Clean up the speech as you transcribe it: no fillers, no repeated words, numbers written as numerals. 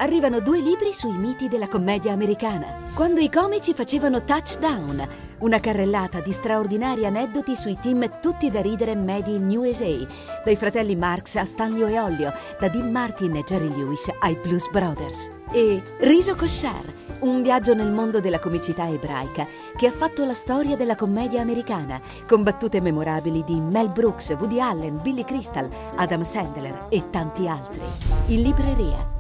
arrivano 2 libri sui miti della commedia americana. Quando i comici facevano touchdown, una carrellata di straordinari aneddoti sui team tutti da ridere made in USA, dai fratelli Marx a Stanlio e Ollio, da Dean Martin e Jerry Lewis ai Blues Brothers. E Riso Kosher, un viaggio nel mondo della comicità ebraica che ha fatto la storia della commedia americana, con battute memorabili di Mel Brooks, Woody Allen, Billy Crystal, Adam Sandler e tanti altri. In libreria.